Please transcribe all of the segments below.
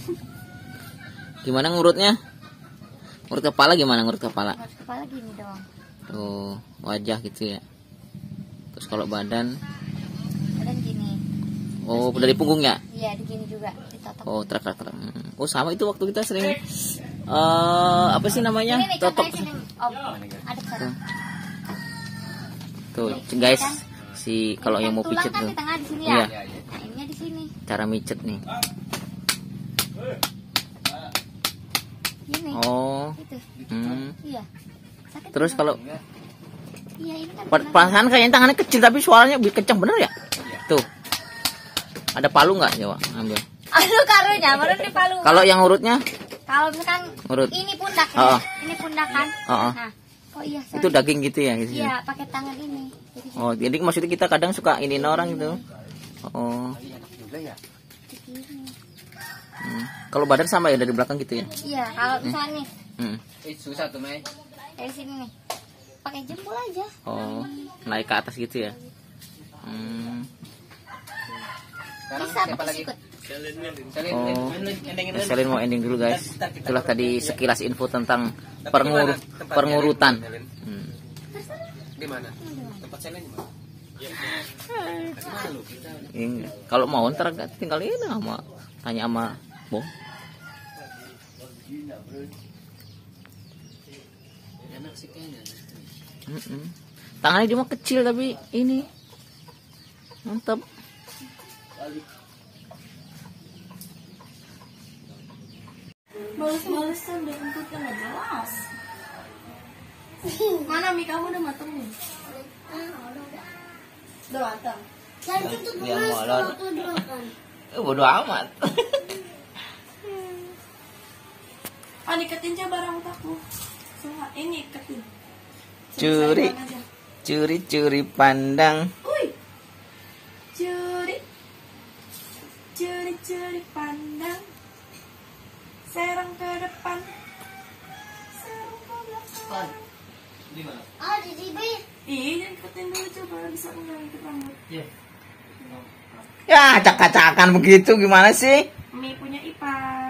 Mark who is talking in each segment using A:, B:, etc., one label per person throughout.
A: Gimana ngurutnya? Ngurut kepala gimana ngurut kepala?
B: Ngurut kepala gini dong.
A: Tuh, wajah gitu ya. Terus kalau badan?
B: Badan gini.
A: Oh, dari punggung ya?
B: Iya, di gini juga ditotok.
A: Oh, truk. Oh, sama itu waktu kita sering apa sih namanya?
B: Ini nih,
A: Totok.
B: contohnya sini. Oh, ada sekarang.
A: Tuh, guys, si kalau yang mau
B: tulang
A: pijet
B: kan
A: tuh.
B: di tengah di sini
A: Iya.
B: ya. Nah, ininya di sini.
A: Cara mijet nih.
B: Gini.
A: Oh.
B: Itu. Iya. Sakit
A: Terus
B: juga.
A: kalau
B: Iya, ini kan
A: perasaan kayaknya tangannya kecil tapi suaranya lebih kencang bener ya? Tuh. Ada palu nggak, Jawa? Ambil.
B: aduh karunya, baru di palu.
A: Kalau yang urutnya?
B: Kalau misalkan
A: Urut.
B: ini pundak ya.
A: Oh.
B: Ini pundak kan.
A: Oh.
B: Nah, oh iya, sorry.
A: Itu daging gitu ya? Gitu.
B: Iya, pakai tangan ini. Jadi
A: Oh, jadi maksudnya kita kadang suka ini orang gitu. Oh.
B: begini.
A: Kalau badan sama ya dari belakang gitu ya?
B: Iya, kalau misalnya nih,
C: Susah tuh, Mei.
B: dari sini nih. Pakai jempol aja.
A: Oh, naik ke atas gitu ya?
B: Bisa pakai sikut.
A: Oh, Selin mau ending dulu guys. Itulah tadi sekilas info tentang pengurutan.
C: Gimana? Tempat Selin di mana?
A: Kalau mau ntar tinggal ini sama tanya sama Bong.
C: Enak sih kayaknya.
A: Tangannya cuma kecil tapi ini mantap.
D: Males-malesan udah kentutnya nggak jelas. Mana mie kamu udah mateng nih? Udah mateng.
A: Dia molor. Bodo amat.
D: Ah, iketin aja barang otakku. Semua ini iketin.
A: Curi pandang.
D: Uy. Curi pandang. Serang ke depan. Serang ke belakang.
C: Di mana?
B: Oh, di sini.
D: Iya, jangan iketin dulu coba bisa enggak ikat rambut.
C: Iya.
A: Ya, acak-acakan begitu gimana sih?
D: Mie punya Ipan.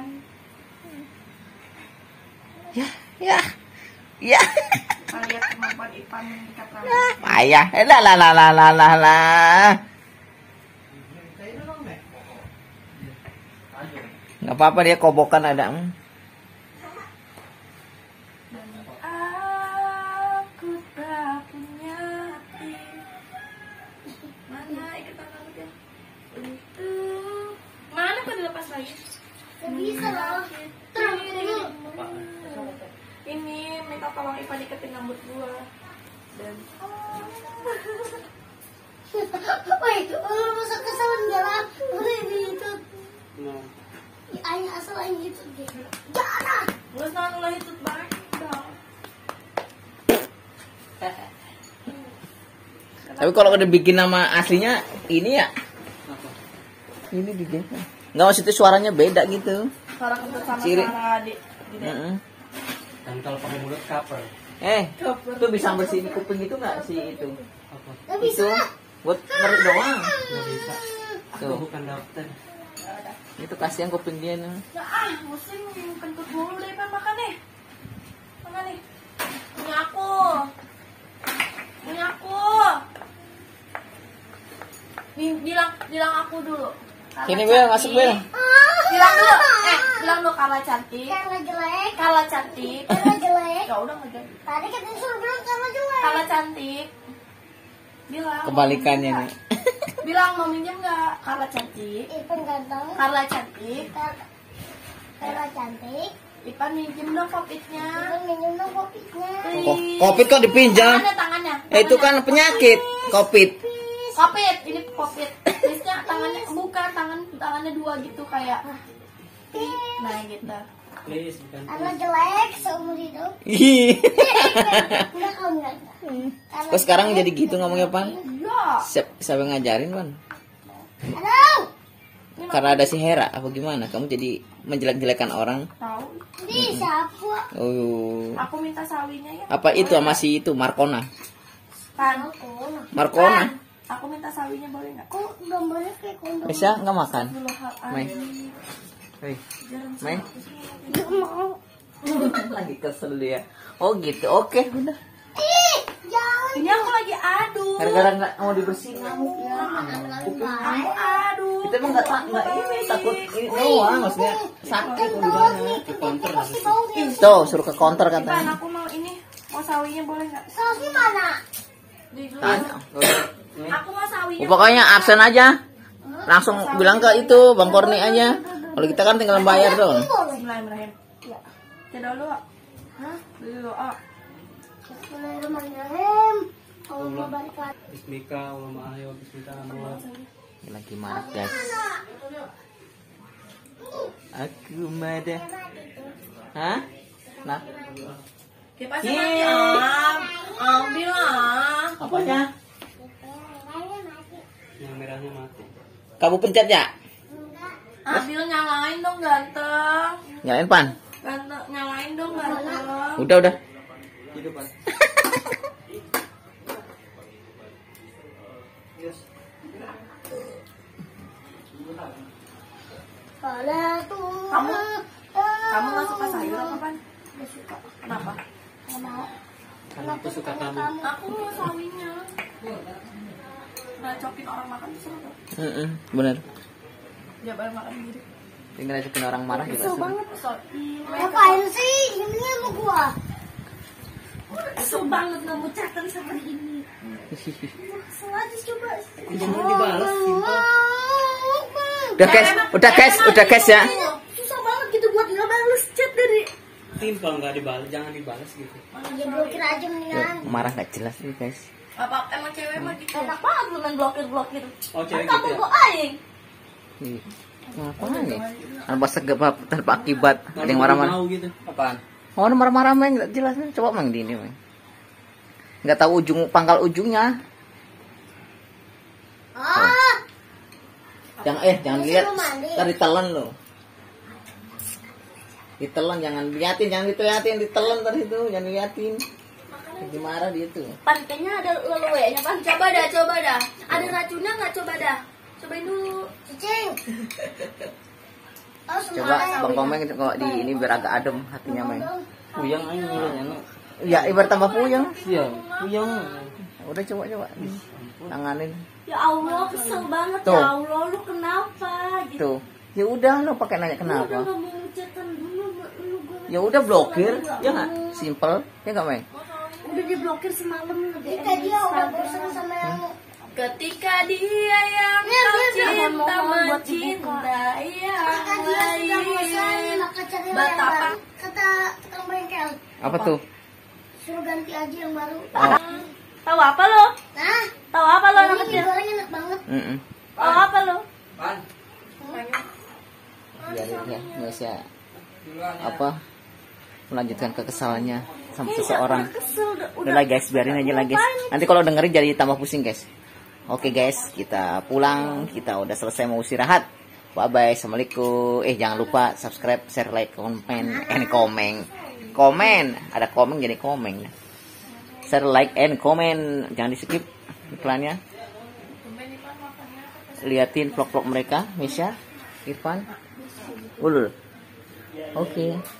A: Ya.
D: Kita lihat kemampuan Ipan mengikat rambut.
A: Payah. Lah. Nggak apa-apa dia kobokan ada.
D: Aku tak punya hati. Mana ikatan rambutnya? Itu. Mana kok dilepas lagi?
B: Bisa loh. Terus dulu.
D: Ini minta tolong Ipan iketin rambut gua. Dan
B: Woi, lu masuk ke salon jalan. Udah di itu. Ayah asal aja gitu deh. Jangan.
D: gua senang ulah itu banget dong.
A: Tapi kalau udah bikin nama aslinya ini ya. Ini bikin. Nggak maksudnya suaranya beda gitu.
D: Suara kentut sama
A: Ciri.
D: suara adik.
C: Dan kalau pakai mulut cover.
A: Tuh bisa bersihin kuping itu nggak sih itu?
C: Apa?
B: Gak bisa.
A: Buat ngerik doang.
C: Nggak bisa. Aku
A: Tuh.
C: bukan dokter.
A: Itu kasihan kuping dia nih.
D: Nah, pusing kentut mulu deh, Pak. Makan nih. Makan nih. Punya aku. Bilang aku dulu. Carla
A: Sini Bel, masuk Bel.
D: Bilang dulu. Bilang dulu Carla cantik.
B: Karena jelek.
D: Carla cantik.
B: Karena jelek.
D: Ya udah nggak jadi.
B: Tadi katanya suruh bilang karena jelek.
D: Carla cantik. Bilang.
A: Kebalikannya nih.
D: Bilang mau minjem nggak? Carla cantik.
B: Ipan ganteng.
D: Carla cantik.
B: Karena cantik.
D: Ipan minjem dong popitnya.
B: Ipan minjem dong kopinya.
A: Covid kok dipinjam?
D: Tangannya.
A: Itu kan penyakit, Covid.
D: Popit, ini popit. Biasanya tangannya bukan tangannya dua gitu kayak. Nah gitu.
C: Please, bukan.
B: Karena jelek seumur hidup.
A: Ih.
B: Enggak kamu enggak.
A: Kok sekarang jadi gitu ngomongnya, Pan?
D: Iya.
A: Siapa yang ngajarin, Pan?
B: Halo.
A: Karena ada si Hera apa gimana? Kamu jadi menjelek-jelekan orang?
D: Tahu.
B: Ini siapa?
A: Oh.
D: Aku minta sawinya ya.
A: Apa itu sama si itu Markona?
D: Pan.
A: Markona.
D: Pan. Aku minta sawinya boleh nggak?
B: Kok gambarnya kayak kondom?
A: Bisa nggak makan?
D: Dulu
A: Mai. Hei, Mei.
B: Gak mau.
A: Lagi kesel dia. Oh gitu, oke, udah.
B: Ih, jangan.
D: Ini aku lagi adu.
A: Gara-gara nggak mau dibersihin ngamuk ya.
D: Aku adu.
A: Kita emang nggak ini takut ini doang, maksudnya sakit atau gimana?
C: Ke counter harus.
A: Tuh, suruh ke counter
D: Ipan,
A: katanya.
D: aku mau ini. Mau sawinya boleh nggak?
B: Sausnya mana?
D: Di dulu.
A: Tanya.
D: Aku mau sawinya.
A: Pokoknya absen aja. Langsung bilang ke itu Bang Korni aja. Kalau kita kan tinggal bayar dong.
D: Bismillahirrahmanirrahim. Ya. Kita dulu. Hah? Dulu. Oh.
B: Bismillahirrahmanirrahim. Allah barik lagi.
C: Bismika, ulama ayo, bismika, Allah.
A: Lagi marah guys. Aku marah. Hah? Nah,
D: Kipasnya mati. Ambil lah.
A: apanya?
C: Yang merahnya mati.
A: Kamu pencet ya?
D: Ambil nyalain dong ganteng.
A: Nyalain pan.
D: Ganteng nyalain dong ganteng.
A: Udah.
C: Hidup Pak. Yes.
D: Kamu nggak suka sayur apa pan? Nggak suka. Kenapa?
B: Gak mau.
C: Karena aku suka kamu.
D: Aku mau sawinya. Ngacokin orang makan bisa nggak?
A: Bener.
D: Ya bareng makan sendiri.
A: Tinggal ngajakin orang marah juga.
B: Kesel
A: sih.
B: banget.
D: Soalnya
B: Ngapain sih? Gini sama gua.
D: kesel banget nggak mau chatan sama ini.
B: Kesel aja coba.
C: Jangan dibalas, simpel.
A: Udah guys ya.
B: Susah banget gitu buat nggak balas chat dari.
C: Simpel nggak dibalas, jangan dibalas gitu.
B: Ya blokir aja mendingan.
A: Marah nggak jelas nih guys.
D: Apa emang cewek mah gitu? Enak banget lu main blokir.
C: Oh, cewek
D: Kamu
C: gitu ya?
D: kok aing.
A: Ih, ngapain nih? Tanpa sebab tanpa akibat. Ada yang marah-marah.
C: Mau gitu. Apaan?
A: Oh, marah-marah main nggak jelas nih. Coba main di ini main. Nggak tahu pangkal ujungnya.
B: Ah,
A: Jangan lihat. Tadi telan lo. Ditelan jangan liatin, ditelan tadi itu, jangan liatin. Lagi marah dia tuh.
D: Pan kayaknya ada leluenya pan. Coba dah. Ada racunnya nggak? Coba dah. Cobain dulu.
B: cicing. Oh,
A: Coba Bang Komeng kok di ini biar agak adem hatinya main.
C: Puyeng aja ngulangnya.
A: Ya ibarat tambah puyeng.
C: Iya, puyeng.
A: Udah coba. Tanganin.
D: Ya Allah, kesel banget.
A: Tuh.
D: Ya Allah, lu kenapa? Gitu.
A: Tuh. Ya udah lo pakai nanya
D: Udah
A: kenapa.
D: nggak mau ngecatan dulu.
A: Ya udah blokir, ya nggak? Simple, ya nggak main.
D: Udah diblokir semalam.
B: Ketika dia udah bosan sama yang
D: Ketika dia yang kau cinta mencintai yang
B: ketika dia sudah bosan
D: lain.
B: maka cari yang
D: Betapa
B: baru. Kata tukang bengkel,
A: Apa tuh?
B: suruh ganti aja yang baru.
A: Oh.
D: Tahu apa lo?
B: Nah,
D: Tahu apa lo anak
B: ini
D: kecil?
B: goreng enak banget.
D: Tahu apa lo?
C: Pan.
A: Ya, Indonesia apa melanjutkan kekesalannya sama seseorang. Udah lah guys, biarin aja lah guys. Nanti kalau dengerin jadi tambah pusing guys. Oke guys, kita pulang. Kita udah selesai mau istirahat. Bye bye, assalamualaikum. Jangan lupa subscribe, share, like, komen. Ada komen jadi komen. Share, like, and comment. Jangan di skip iklannya. Liatin vlog-vlog mereka, Misha, Irfan, Ulul. Oke.